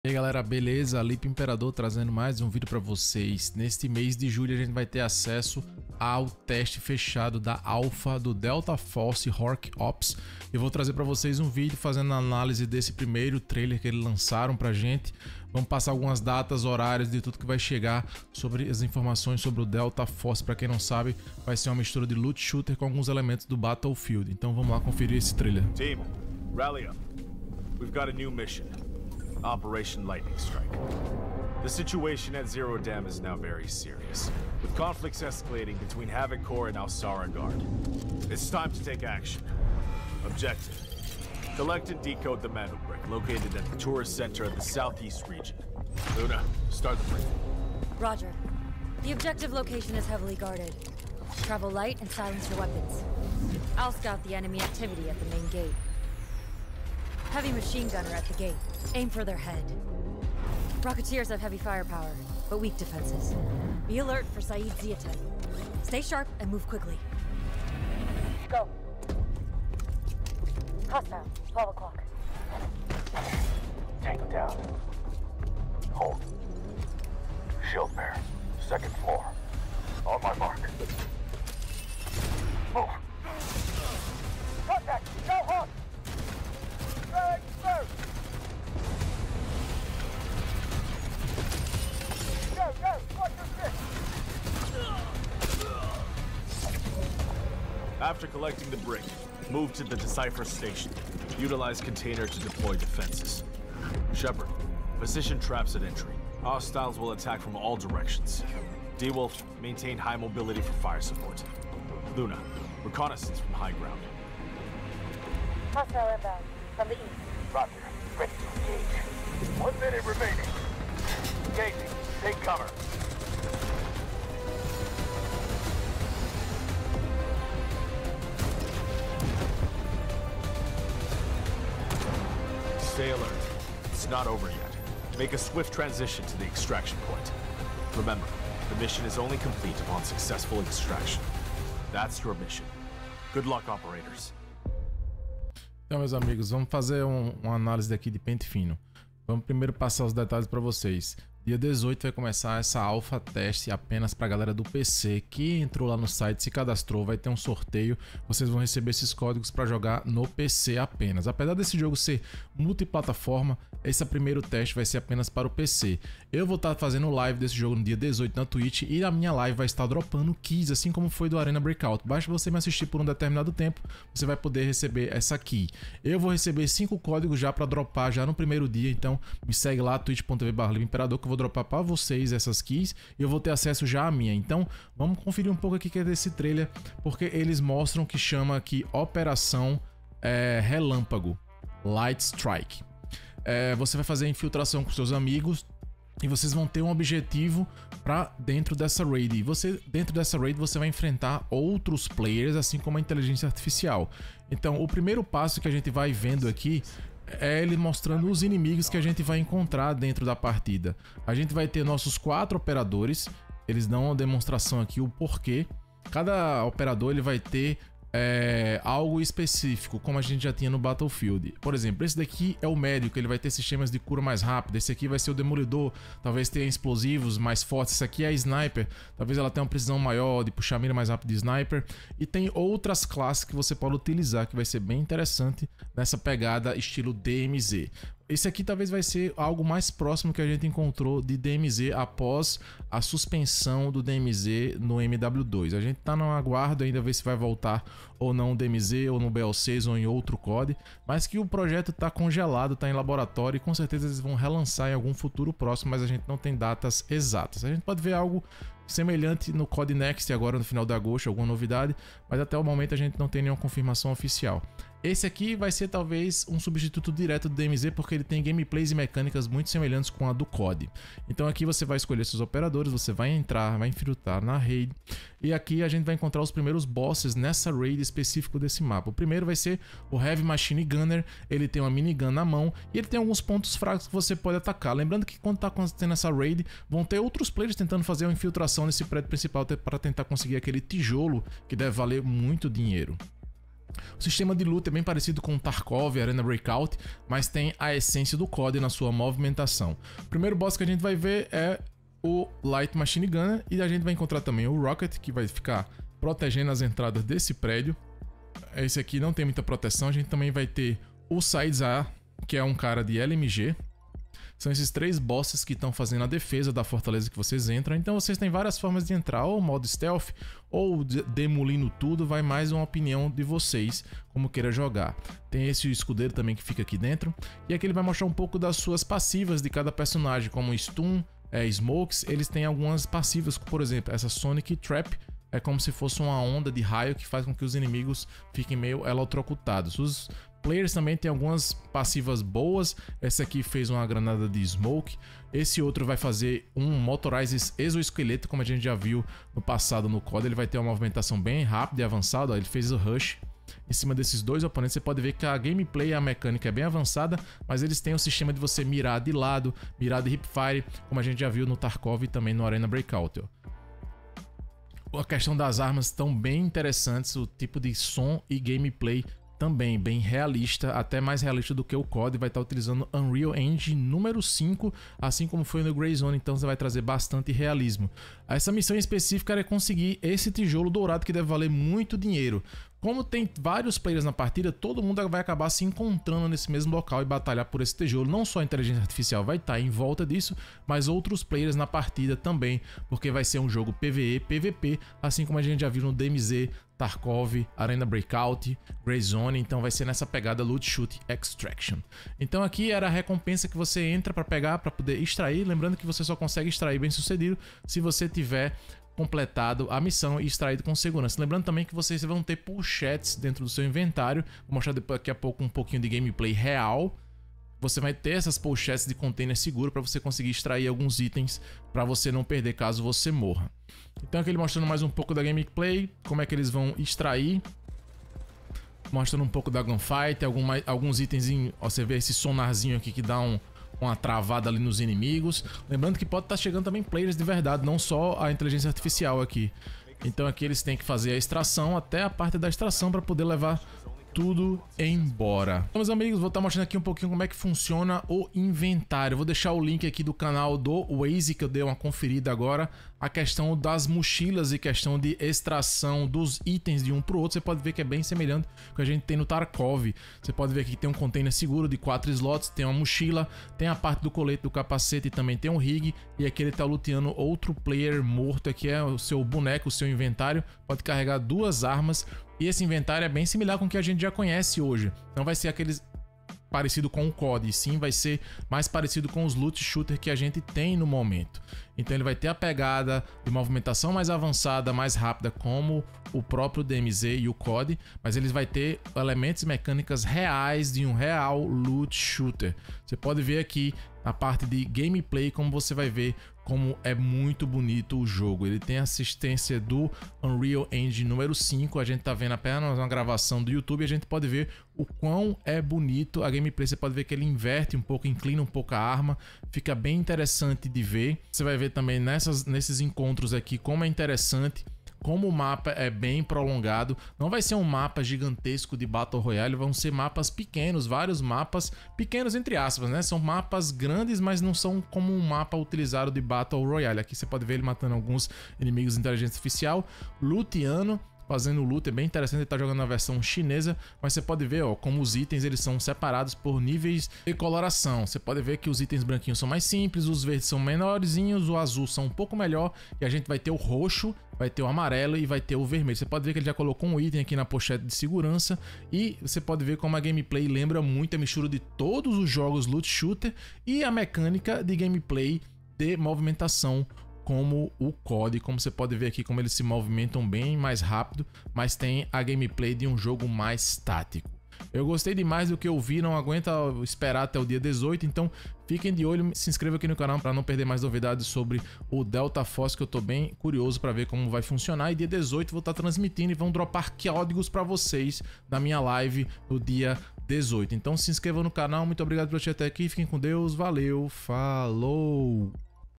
E aí galera, beleza? Lipe Imperador trazendo mais um vídeo para vocês. Neste mês de julho a gente vai ter acesso ao teste fechado da alpha do Delta Force Hawk Ops. Eu vou trazer para vocês um vídeo fazendo análise desse primeiro trailer que eles lançaram pra gente. Vamos passar algumas datas, horários de tudo que vai chegar sobre as informações sobre o Delta Force. Para quem não sabe, vai ser uma mistura de loot shooter com alguns elementos do Battlefield. Então vamos lá conferir esse trailer. Team, rally up. We've got a new mission. Operation Lightning Strike. The situation at Zero Dam is now very serious, with conflicts escalating between Havoc Corps and Alsara Guard. It's time to take action. Objective: collect and decode the Manu Brick located at the tourist center of the southeast region. Luna, start the briefing. Roger. The objective location is heavily guarded. Travel light and silence your weapons. I'll scout the enemy activity at the main gate. Heavy machine gunner at the gate. Aim for their head. Rocketeers have heavy firepower, but weak defenses. Be alert for Saeed Ziaten. Stay sharp and move quickly. Go. Hostile, 12 o'clock. Tango down. Hold. Shield bear. Second floor. On my mark. Move. Contact! Go hard! Straight first! Go! Watch your six! After collecting the brick, move to the Decipher station. Utilize container to deploy defenses. Shepard, position traps at entry. Hostiles will attack from all directions. D-Wolf, maintain high mobility for fire support. Luna, reconnaissance from high ground. Hostile inbound, from the east. Roger. Ready to engage. 1 minute remaining. Engaging. Take cover. Stay alert. It's not over yet. Make a swift transition to the extraction point. Remember, the mission is only complete upon successful extraction. That's your mission. Good luck, operators. Então, meus amigos, vamos fazer uma análise daqui de pente fino. Vamos primeiro passar os detalhes para vocês. Dia 18 vai começar essa alpha teste apenas para a galera do PC que entrou lá no site, se cadastrou, vai ter um sorteio. Vocês vão receber esses códigos para jogar no PC apenas. Apesar desse jogo ser multiplataforma, esse primeiro teste vai ser apenas para o PC. Eu vou estar fazendo live desse jogo no dia 18 na Twitch e a minha live vai estar dropando keys, assim como foi do Arena Breakout. Basta você me assistir por um determinado tempo, você vai poder receber essa key. Eu vou receber 5 códigos já para dropar já no primeiro dia, então me segue lá, twitch.tv/Imperador, que eu vou dropar para vocês essas keys e eu vou ter acesso já à minha. Então vamos conferir um pouco aqui que é desse trailer, porque eles mostram que chama aqui Operação Relâmpago Light Strike. Você vai fazer infiltração com seus amigos e vocês vão ter um objetivo para dentro dessa raid. E dentro dessa raid você vai enfrentar outros players, assim como a inteligência artificial. Então o primeiro passo que a gente vai vendo aqui é ele mostrando os inimigos que a gente vai encontrar dentro da partida. A gente vai ter nossos 4 operadores. Eles dão uma demonstração aqui o porquê. Cada operador ele vai ter algo específico, como a gente já tinha no Battlefield. Por exemplo, esse daqui é o médico, ele vai ter sistemas de cura mais rápido. Esse aqui vai ser o demolidor, talvez tenha explosivos mais fortes. Esse aqui é a sniper, talvez ela tenha uma precisão maior de puxar a mira mais rápido de sniper. E tem outras classes que você pode utilizar, que vai ser bem interessante nessa pegada estilo DMZ. Esse aqui talvez vai ser algo mais próximo que a gente encontrou de DMZ após a suspensão do DMZ no MW2. A gente tá no aguardo ainda ver se vai voltar ou não o DMZ, ou no BL6 ou em outro COD, mas que o projeto tá congelado, tá em laboratório e com certeza eles vão relançar em algum futuro próximo, mas a gente não tem datas exatas. A gente pode ver algo semelhante no COD Next agora no final de agosto, alguma novidade, mas até o momento a gente não tem nenhuma confirmação oficial. Esse aqui vai ser talvez um substituto direto do DMZ, porque ele tem gameplays e mecânicas muito semelhantes com a do COD. Então aqui você vai escolher seus operadores, você vai entrar, vai infiltrar na raid, e aqui a gente vai encontrar os primeiros bosses nessa raid específico desse mapa. O primeiro vai ser o Heavy Machine Gunner, ele tem uma minigun na mão e ele tem alguns pontos fracos que você pode atacar. Lembrando que quando está acontecendo essa raid, vão ter outros players tentando fazer uma infiltração nesse prédio principal para tentar conseguir aquele tijolo que deve valer muito dinheiro. O sistema de luta é bem parecido com o Tarkov e Arena Breakout, mas tem a essência do COD na sua movimentação. O primeiro boss que a gente vai ver é o Light Machine Gunner, e a gente vai encontrar também o Rocket, que vai ficar protegendo as entradas desse prédio. Esse aqui não tem muita proteção. A gente também vai ter o Saidza, que é um cara de LMG. São esses 3 bosses que estão fazendo a defesa da fortaleza que vocês entram. Então vocês têm várias formas de entrar, ou modo stealth, ou demolindo tudo. Vai mais uma opinião de vocês, como queira jogar. Tem esse escudeiro também que fica aqui dentro. E aqui ele vai mostrar um pouco das suas passivas de cada personagem, como Stun, Smokes. Eles têm algumas passivas, por exemplo, essa Sonic Trap. É como se fosse uma onda de raio que faz com que os inimigos fiquem meio eletrocutados. Os players também têm algumas passivas boas. Esse aqui fez uma granada de smoke. Esse outro vai fazer um Motorized Exoesqueleto, como a gente já viu no passado no COD. Ele vai ter uma movimentação bem rápida e avançada. Ele fez o Rush em cima desses 2 oponentes. Você pode ver que a gameplay e a mecânica é bem avançada, mas eles têm o sistema de você mirar de lado, mirar de hipfire, como a gente já viu no Tarkov e também no Arena Breakout. A questão das armas estão bem interessantes, o tipo de som e gameplay também bem realista, até mais realista do que o COD. Vai estar utilizando Unreal Engine número 5, assim como foi no Grey Zone, então você vai trazer bastante realismo. Essa missão em específico é conseguir esse tijolo dourado, que deve valer muito dinheiro. Como tem vários players na partida, todo mundo vai acabar se encontrando nesse mesmo local e batalhar por esse tijolo. Não só a inteligência artificial vai estar em volta disso, mas outros players na partida também, porque vai ser um jogo PvE, PvP, assim como a gente já viu no DMZ, Tarkov, Arena Breakout, Grey Zone. Então vai ser nessa pegada Loot Shoot Extraction. Então aqui era a recompensa que você entra para pegar, para poder extrair. Lembrando que você só consegue extrair bem sucedido se você tiver completado a missão e extraído com segurança. Lembrando também que vocês vão ter pushets dentro do seu inventário. Vou mostrar daqui a pouco um pouquinho de gameplay real. Você vai ter essas pushets de container seguro para você conseguir extrair alguns itens para você não perder caso você morra. Então aqui ele mostrando mais um pouco da gameplay, como é que eles vão extrair. Mostrando um pouco da gunfight, alguns itens, você vê esse sonarzinho aqui que dá uma travada ali nos inimigos. Lembrando que pode estar chegando também players de verdade, não só a inteligência artificial aqui. Então aqui eles têm que fazer a extração, até a parte da extração, para poder levar tudo embora. Então, meus amigos, vou estar mostrando aqui um pouquinho como é que funciona o inventário. Vou deixar o link aqui do canal do Waze, que eu dei uma conferida agora. A questão das mochilas e questão de extração dos itens de um para o outro, você pode ver que é bem semelhante ao que a gente tem no Tarkov. Você pode ver que tem um container seguro de 4 slots, tem uma mochila, tem a parte do colete do capacete e também tem um rig. E aqui ele está luteando outro player morto, aqui é o seu boneco, o seu inventário. Pode carregar 2 armas. E esse inventário é bem similar com o que a gente já conhece hoje. Não vai ser aqueles parecido com o COD, e sim vai ser mais parecido com os loot shooter que a gente tem no momento. Então ele vai ter a pegada de movimentação mais avançada, mais rápida, como o próprio DMZ e o COD, mas ele vai ter elementos e mecânicas reais de um real loot shooter. Você pode ver aqui na parte de gameplay como você vai ver como é muito bonito o jogo. Ele tem assistência do Unreal Engine número 5. A gente tá vendo apenas uma gravação do YouTube e a gente pode ver o quão é bonito a gameplay. Você pode ver que ele inverte um pouco, inclina um pouco a arma. Fica bem interessante de ver. Você vai ver também nesses encontros aqui como é interessante, como o mapa é bem prolongado. Não vai ser um mapa gigantesco de Battle Royale, vão ser mapas pequenos, vários mapas pequenos entre aspas, né? São mapas grandes, mas não são como um mapa utilizado de Battle Royale. Aqui você pode ver ele matando alguns inimigos de inteligência artificial, luteando, fazendo loot. É bem interessante, ele tá jogando na versão chinesa, mas você pode ver, ó, como os itens eles são separados por níveis de coloração. Você pode ver que os itens branquinhos são mais simples, os verdes são menorzinhos, o azul são um pouco melhor, e a gente vai ter o roxo, vai ter o amarelo e vai ter o vermelho. Você pode ver que ele já colocou um item aqui na pochete de segurança, e você pode ver como a gameplay lembra muito a mistura de todos os jogos loot shooter e a mecânica de gameplay de movimentação como o COD. Como você pode ver aqui como eles se movimentam bem mais rápido, mas tem a gameplay de um jogo mais tático. Eu gostei demais do que eu vi, não aguenta esperar até o dia 18, então fiquem de olho, se inscreva aqui no canal para não perder mais novidades sobre o Delta Force, que eu tô bem curioso para ver como vai funcionar. E dia 18 vou estar transmitindo e vão dropar códigos para vocês na minha live no dia 18. Então se inscreva no canal, muito obrigado por assistir até aqui, fiquem com Deus, valeu, falou!